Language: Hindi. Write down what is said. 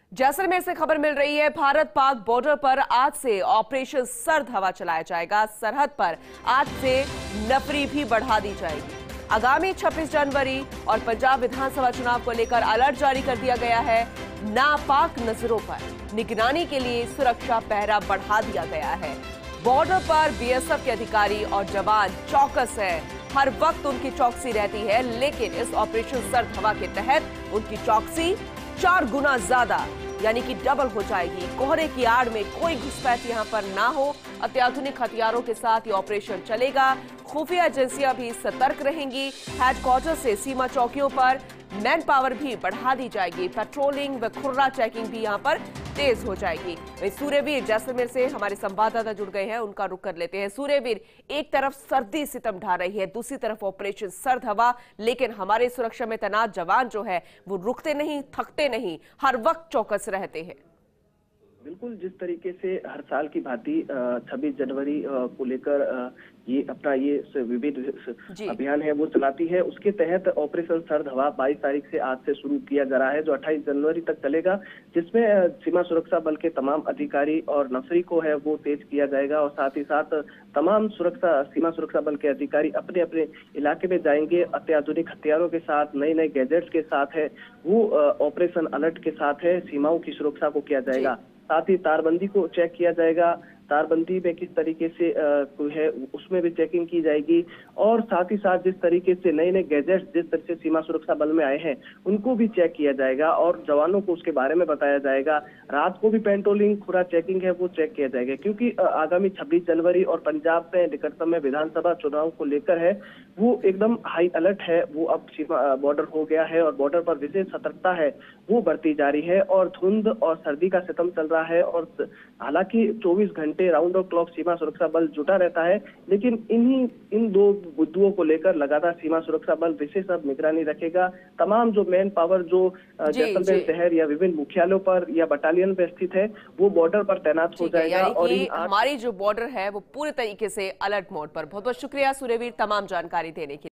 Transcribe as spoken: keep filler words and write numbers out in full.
जैसलमेर से खबर मिल रही है, भारत पाक बॉर्डर पर आज से ऑपरेशन सर्द हवा चलाया जाएगा। सरहद पर आज से नफरी भी बढ़ा दी जाएगी। आगामी छब्बीस जनवरी और पंजाब विधानसभा चुनाव को लेकर अलर्ट जारी कर दिया गया है। नापाक नजरों पर निगरानी के लिए सुरक्षा पहरा बढ़ा दिया गया है। बॉर्डर पर बीएसएफ के अधिकारी और जवान चौकस है। हर वक्त उनकी चौकसी रहती है, लेकिन इस ऑपरेशन सर्द हवा के तहत उनकी चौकसी चार गुना ज्यादा यानी कि डबल हो जाएगी। कोहरे की आड़ में कोई घुसपैठ यहां पर ना हो। अत्याधुनिक हथियारों के साथ ये ऑपरेशन चलेगा। खुफिया एजेंसियां भी सतर्क रहेंगी। हेडक्वार्टर से सीमा चौकियों पर मैन पावर भी बढ़ा दी जाएगी। पेट्रोलिंग व खुर्रा चेकिंग भी यहां पर तेज हो जाएगी। सूर्यवीर जैसलमेर से हमारे संवाददाता जुड़ गए हैं, उनका रुख कर लेते हैं। सूर्यवीर, एक तरफ सर्दी सितम ढा रही है, दूसरी तरफ ऑपरेशन सर्द हवा, लेकिन हमारे सुरक्षा में तैनात जवान जो है वो रुकते नहीं, थकते नहीं, हर वक्त चौकस रहते हैं। बिल्कुल, जिस तरीके से हर साल की भांति छब्बीस जनवरी को लेकर ये अपना ये विविध अभियान है वो चलाती है, उसके तहत ऑपरेशन सर्द हवा बाईस तारीख से आज से शुरू किया जा रहा है, जो अट्ठाईस जनवरी तक चलेगा, जिसमें सीमा सुरक्षा बल के तमाम अधिकारी और नफरी को है वो तेज किया जाएगा। और साथ ही साथ तमाम सुरक्षा सीमा सुरक्षा बल के अधिकारी अपने अपने इलाके में जाएंगे। अत्याधुनिक हथियारों के साथ, नए नए गैजेट्स के साथ है वो ऑपरेशन अलर्ट के साथ है सीमाओं की सुरक्षा को किया जाएगा। साथ ही तारबंदी को चेक किया जाएगा। तारबंदी में किस तरीके से कोई है उसमें भी चेकिंग की जाएगी। और साथ ही साथ जिस तरीके से नए नए गैजेट्स जिस तरह से सीमा सुरक्षा बल में आए हैं उनको भी चेक किया जाएगा और जवानों को उसके बारे में बताया जाएगा। रात को भी पेट्रोलिंग, खुरा चेकिंग है वो चेक किया जाएगा, क्योंकि आगामी छब्बीस जनवरी और पंजाब में निकटतम में विधानसभा चुनाव को लेकर है वो एकदम हाई अलर्ट है। वो अब सीमा बॉर्डर हो गया है और बॉर्डर पर विशेष सतर्कता है वो बढ़ती जा रही है। और धुंध और सर्दी का सितम चल रहा है और हालांकि चौबीस घंटे राउंड ऑफ क्लॉक सीमा सुरक्षा बल जुटा रहता है, लेकिन इन्हीं इन दो मुद्दों को लेकर लगातार सीमा सुरक्षा बल विशेष अब निगरानी रखेगा। तमाम जो मैन पावर जो जैसलमेर शहर या विभिन्न मुख्यालयों पर या बटालियन पे स्थित है वो बॉर्डर पर तैनात हो जाएगा। और हमारी जो बॉर्डर है वो पूरे तरीके से अलर्ट मोड पर। बहुत बहुत शुक्रिया सूर्यवीर तमाम जानकारी देने के लिए।